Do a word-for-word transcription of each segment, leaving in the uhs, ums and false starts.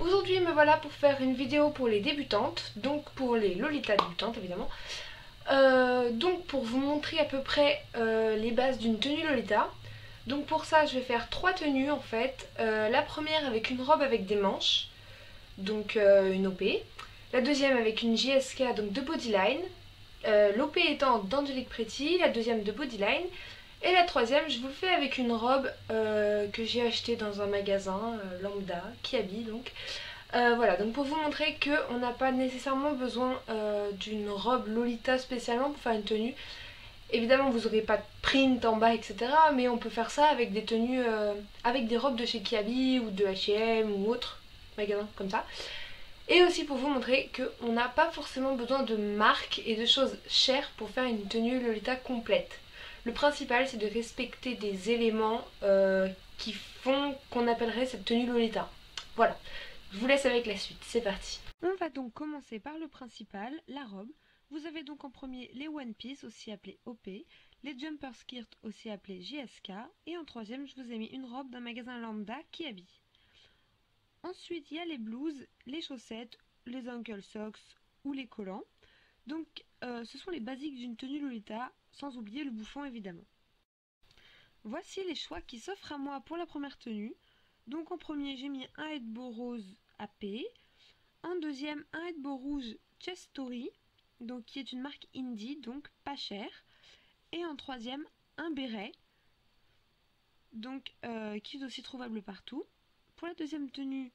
Aujourd'hui me voilà pour faire une vidéo pour les débutantes, donc pour les Lolita débutantes évidemment. Euh, donc pour vous montrer à peu près euh, les bases d'une tenue Lolita. Donc pour ça je vais faire trois tenues en fait. Euh, la première avec une robe avec des manches, donc euh, une O P. La deuxième avec une J S K, donc de bodyline. Euh, L'O P étant d'Angelique Pretty, la deuxième de bodyline. Et la troisième, je vous le fais avec une robe euh, que j'ai achetée dans un magasin euh, lambda, qui habille donc. Euh, voilà, donc pour vous montrer qu'on n'a pas nécessairement besoin euh, d'une robe Lolita spécialement pour faire une tenue. Évidemment, vous n'aurez pas de print en bas, et cetera. Mais on peut faire ça avec des tenues, euh, avec des robes de chez Kiabi ou de H et M ou autre magasin comme ça. Et aussi pour vous montrer qu'on n'a pas forcément besoin de marques et de choses chères pour faire une tenue Lolita complète. Le principal, c'est de respecter des éléments euh, qui font qu'on appellerait cette tenue Lolita. Voilà, je vous laisse avec la suite, c'est parti. On va donc commencer par le principal, la robe. Vous avez donc en premier les One Piece, aussi appelés O P, les Jumper Skirts, aussi appelés J S K, et en troisième, je vous ai mis une robe d'un magasin lambda qui habille. Ensuite, il y a les blouses, les chaussettes, les ankle socks ou les collants. Donc, euh, ce sont les basiques d'une tenue Lolita, sans oublier le bouffon évidemment. Voici les choix qui s'offrent à moi pour la première tenue. Donc en premier, j'ai mis un headbow rose A P. En deuxième, un headbow rouge Chest Story, donc qui est une marque indie, donc pas cher. Et en troisième, un béret, donc euh, qui est aussi trouvable partout. Pour la deuxième tenue,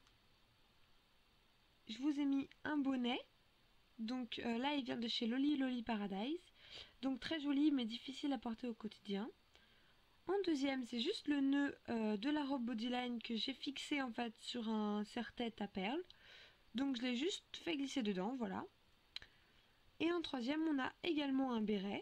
je vous ai mis un bonnet. Donc euh, là, il vient de chez Loli Loli Paradise. Donc très joli, mais difficile à porter au quotidien. En deuxième, c'est juste le nœud euh, de la robe bodyline que j'ai fixé en fait sur un serre-tête à perles. Donc je l'ai juste fait glisser dedans, voilà. Et en troisième, on a également un béret.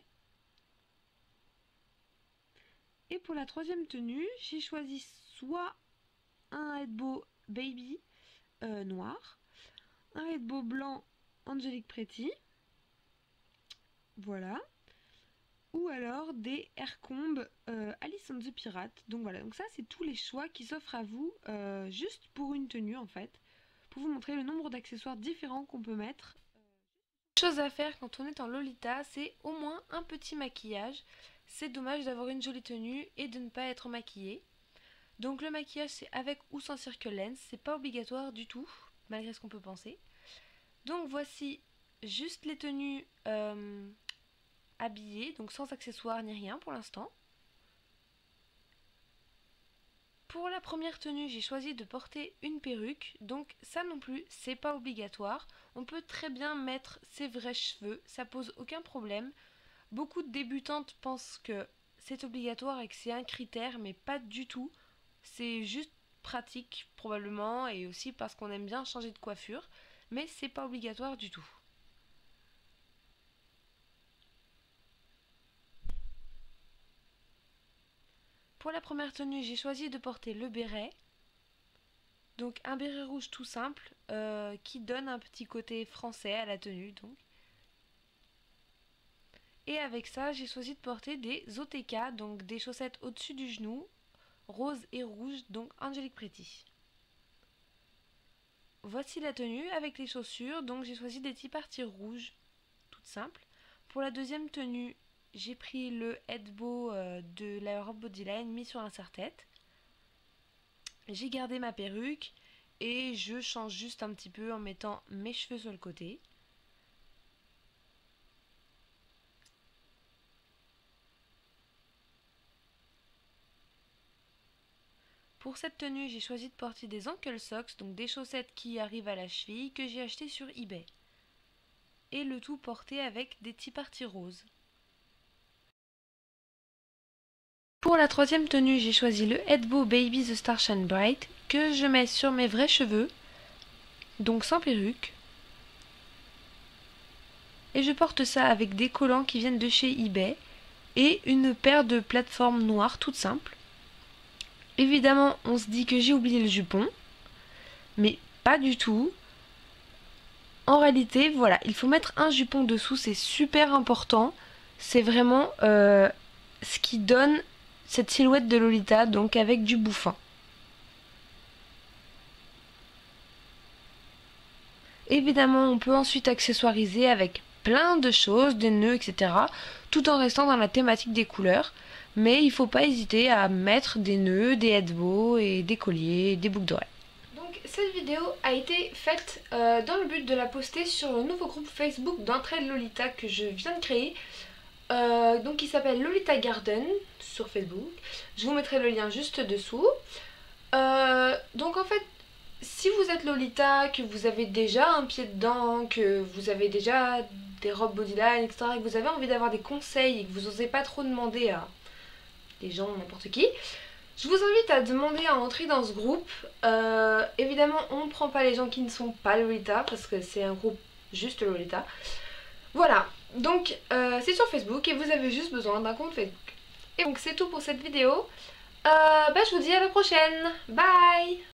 Et pour la troisième tenue, j'ai choisi soit un headbow baby euh, noir, un headbow blanc Angelique Pretty, voilà, ou alors des Aircombs euh, Alice and the Pirate. Donc voilà, donc ça c'est tous les choix qui s'offrent à vous euh, juste pour une tenue en fait, pour vous montrer le nombre d'accessoires différents qu'on peut mettre. Chose à faire quand on est en Lolita, c'est au moins un petit maquillage. C'est dommage d'avoir une jolie tenue et de ne pas être maquillée. Donc le maquillage c'est avec ou sans circle lens, c'est pas obligatoire du tout, malgré ce qu'on peut penser. Donc voici juste les tenues euh, habillées, donc sans accessoires ni rien pour l'instant. Pour la première tenue, j'ai choisi de porter une perruque, donc ça non plus, c'est pas obligatoire. On peut très bien mettre ses vrais cheveux, ça pose aucun problème. Beaucoup de débutantes pensent que c'est obligatoire et que c'est un critère, mais pas du tout. C'est juste pratique probablement, et aussi parce qu'on aime bien changer de coiffure, mais c'est pas obligatoire du tout. Pour la première tenue, j'ai choisi de porter le béret. Donc un béret rouge tout simple euh, qui donne un petit côté français à la tenue. Donc. Et avec ça, j'ai choisi de porter des O T K, donc des chaussettes au-dessus du genou, rose et rouge, donc Angelique Pretty. Voici la tenue avec les chaussures, donc j'ai choisi des tea parties rouges, toutes simples. Pour la deuxième tenue, j'ai pris le headbow euh, de la robe bodyline mis sur un serre-tête. J'ai gardé ma perruque et je change juste un petit peu en mettant mes cheveux sur le côté. Pour cette tenue, j'ai choisi de porter des ankle socks, donc des chaussettes qui arrivent à la cheville que j'ai achetées sur eBay. Et le tout porté avec des tea parties roses. Pour la troisième tenue, j'ai choisi le headbow Baby The Star Shine Bright que je mets sur mes vrais cheveux, donc sans perruque. Et je porte ça avec des collants qui viennent de chez eBay et une paire de plateformes noires toutes simples. Évidemment, on se dit que j'ai oublié le jupon, mais pas du tout. En réalité, voilà, il faut mettre un jupon dessous, c'est super important. C'est vraiment euh, ce qui donne cette silhouette de Lolita, donc avec du bouffant. Évidemment, on peut ensuite accessoiriser avec plein de choses, des nœuds, et cetera, tout en restant dans la thématique des couleurs. Mais il ne faut pas hésiter à mettre des nœuds, des headbows et des colliers, des boucles d'oreilles. Donc cette vidéo a été faite euh, dans le but de la poster sur le nouveau groupe Facebook d'entraide Lolita que je viens de créer. Euh, donc il s'appelle Lolita Garden sur Facebook. Je vous mettrai le lien juste dessous. Euh, donc en fait, si vous êtes Lolita, que vous avez déjà un pied dedans, que vous avez déjà des robes bodyline, et cetera, et que vous avez envie d'avoir des conseils et que vous n'osez pas trop demander à des gens, n'importe qui, je vous invite à demander à entrer dans ce groupe. Euh, évidemment, on ne prend pas les gens qui ne sont pas Lolita, parce que c'est un groupe juste Lolita. Voilà, donc euh, c'est sur Facebook et vous avez juste besoin d'un compte Facebook. Et donc c'est tout pour cette vidéo. Euh, bah, je vous dis à la prochaine. Bye!